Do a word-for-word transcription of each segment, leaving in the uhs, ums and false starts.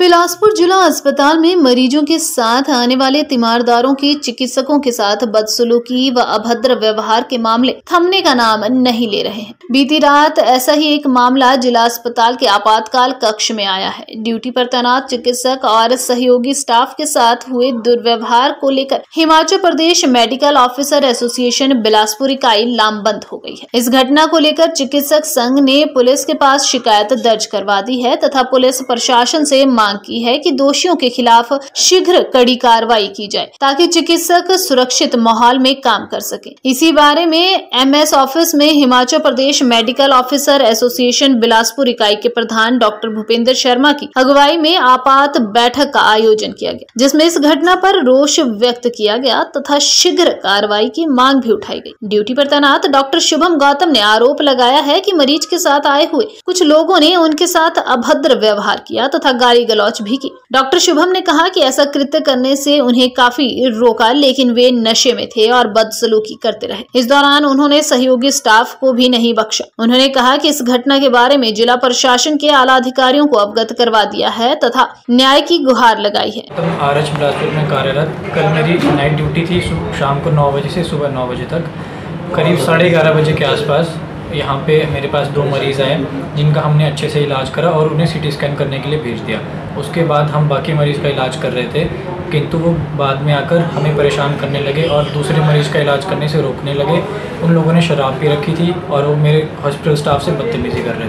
बिलासपुर जिला अस्पताल में मरीजों के साथ आने वाले तीमारदारों की चिकित्सकों के साथ बदसलूकी व अभद्र व्यवहार के मामले थमने का नाम नहीं ले रहे हैं। बीती रात ऐसा ही एक मामला जिला अस्पताल के आपातकाल कक्ष में आया है। ड्यूटी पर तैनात चिकित्सक और सहयोगी स्टाफ के साथ हुए दुर्व्यवहार को लेकर Himachal Pradesh medical officer association Bilaspur इकाई लामबंद हो गई है। इस घटना को लेकर चिकित्सक संघ ने पुलिस के पास शिकायत दर्ज करवा दी है तथा पुलिस प्रशासन से मांग की है कि दोषियों के खिलाफ शीघ्र कड़ी कार्रवाई की जाए ताकि चिकित्सक सुरक्षित माहौल में काम कर सके। इसी बारे में एमएस ऑफिस में Himachal Pradesh medical officer association Bilaspur इकाई के प्रधान डॉक्टर भूपेंद्र शर्मा की अगुवाई में आपात बैठक का आयोजन किया गया, जिसमें इस घटना पर रोष व्यक्त किया गया तथा शीघ्र कार्रवाई की मांग भी उठाई गई। ड्यूटी पर तैनात डॉक्टर शुभम गौतम ने आरोप लगाया है कि मरीज के साथ आए हुए कुछ लोगों ने उनके साथ अभद्र व्यवहार किया तथा गाली गलौज भी की। डॉक्टर शुभम ने कहा कि ऐसा कृत्य करने से उन्हें काफी रोका, लेकिन वे नशे में थे और बदसलूकी करते रहे। इस दौरान उन्होंने सहयोगी स्टाफ को भी नहीं बख्शा। उन्होंने कहा कि इस घटना के बारे में जिला प्रशासन के आला अधिकारियों को अवगत करवा दिया है तथा न्याय की गुहार लगाई है। आरएच बिलासपुर में कार्यरत, कल मेरी नाइट ड्यूटी थी शाम को नौ बजे से सुबह नौ बजे तक। करीब साढ़े ग्यारह बजे के आसपास यहाँ पे मेरे पास दो मरीज़ आए जिनका हमने अच्छे से इलाज करा और उन्हें सीटी स्कैन करने के लिए भेज दिया। उसके बाद हम बाकी मरीज़ का इलाज कर रहे थे, किंतु वो बाद में आकर हमें परेशान करने लगे और दूसरे मरीज़ का इलाज करने से रोकने लगे। उन लोगों ने शराब पी रखी थी और वो मेरे हॉस्पिटल स्टाफ से बदतमीज़ी कर रहे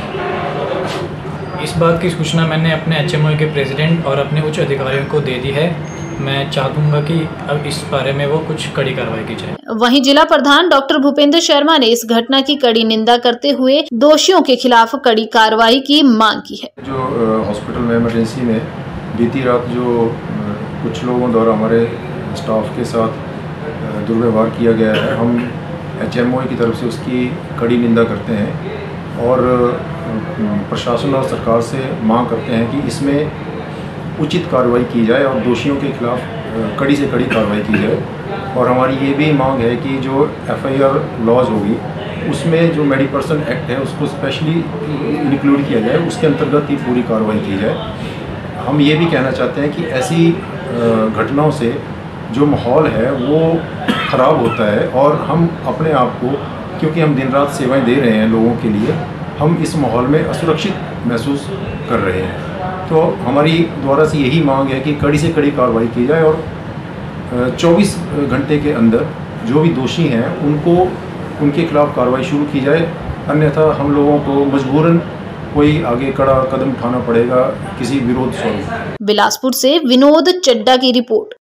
थे। इस बात की सूचना मैंने अपने एचएमओ के प्रेसिडेंट और अपने उच्च अधिकारियों को दे दी है। मैं चाहूँगा कि अब इस बारे में वो कुछ कड़ी कार्रवाई की जाए। वहीं जिला प्रधान डॉक्टर भूपेंद्र शर्मा ने इस घटना की कड़ी निंदा करते हुए दोषियों के खिलाफ कड़ी कार्रवाई की मांग की है। जो हॉस्पिटल में इमरजेंसी में बीती रात जो कुछ लोगों द्वारा हमारे स्टाफ के साथ दुर्व्यवहार किया गया है, हम एचएमओ की तरफ से उसकी कड़ी निंदा करते हैं और प्रशासन और सरकार से मांग करते हैं कि इसमें उचित कार्रवाई की जाए और दोषियों के खिलाफ कड़ी से कड़ी कार्रवाई की जाए। और हमारी ये भी मांग है कि जो एफआईआर लॉज होगी उसमें जो मेडिकल पर्सन एक्ट है उसको स्पेशली इंक्लूड किया जाए, उसके अंतर्गत ही पूरी कार्रवाई की जाए। हम ये भी कहना चाहते हैं कि ऐसी घटनाओं से जो माहौल है वो ख़राब होता है और हम अपने आप को, क्योंकि हम दिन रात सेवाएं दे रहे हैं लोगों के लिए, हम इस माहौल में असुरक्षित महसूस कर रहे हैं। तो हमारी द्वारा से यही मांग है कि कड़ी से कड़ी कार्रवाई की जाए और चौबीस घंटे के अंदर जो भी दोषी हैं उनको उनके खिलाफ कार्रवाई शुरू की जाए, अन्यथा हम लोगों को मजबूरन कोई आगे कड़ा कदम उठाना पड़ेगा किसी विरोध स्वरूप। बिलासपुर से विनोद चड्डा की रिपोर्ट।